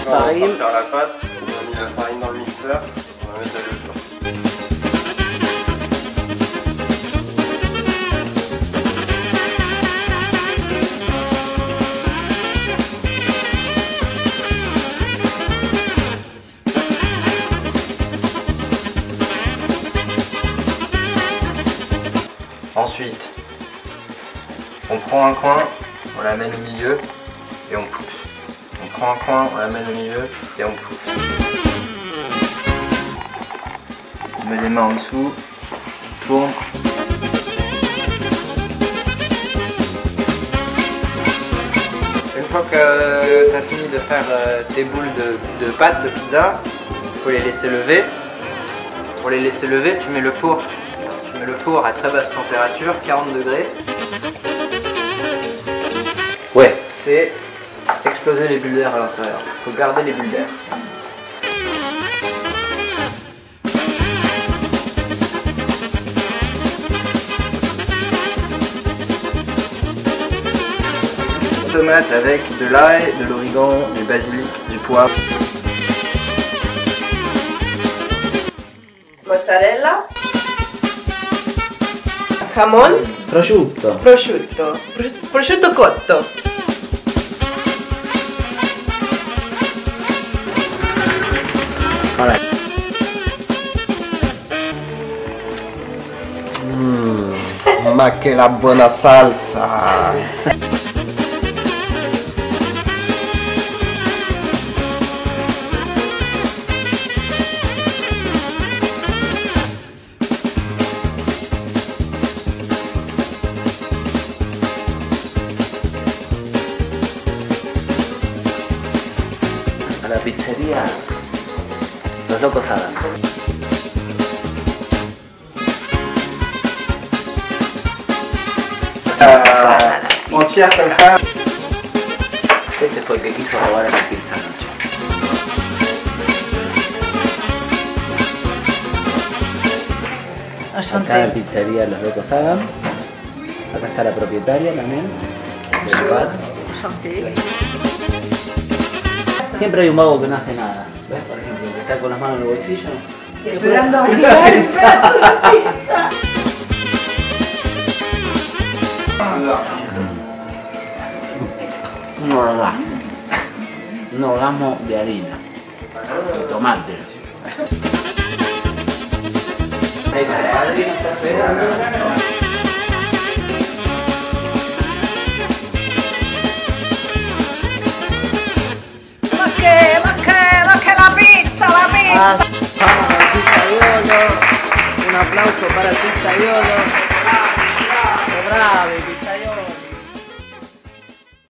farine. On va faire la pâte, on a mis la farine dans le mixeur, on va mettre la levure. Ensuite, on prend un coin, on l'amène au milieu et on pousse. On prend un coin, on l'amène au milieu et on pousse. On met les mains en dessous, on tourne. Une fois que tu as fini de faire tes boules de pâte de pizza, il faut les laisser lever. Pour les laisser lever, tu mets le four. Tu mets le four à très basse température, 40 degrés. Ouais, c'est exploser les bulles d'air à l'intérieur. Il faut garder les bulles d'air. Tomate avec de l'ail, de l'origan, du basilic, du poivre. Mozzarella. Jamon. Prosciutto. Prosciutto. Prosciutto cotto. Voilà. Ma che la buona salsa! A la pizzería Los Locos Adams. Entière comme ça. Este fue el que quiso robar a la pizza anoche. Acá en pizzería Los Locos Adams. Acá está la propietaria también del bar. Siempre hay un vago que no hace nada. ¿Ves? Por ejemplo, que está con las manos en el bolsillo. Esperando a llegar el pedazo de pizza. Un orgasmo. Un orgasmo de harina. De tomate. Ma che la pizza, la pizza! Vamos al pizzaiolo. Un aplauso para el pizzaiolo.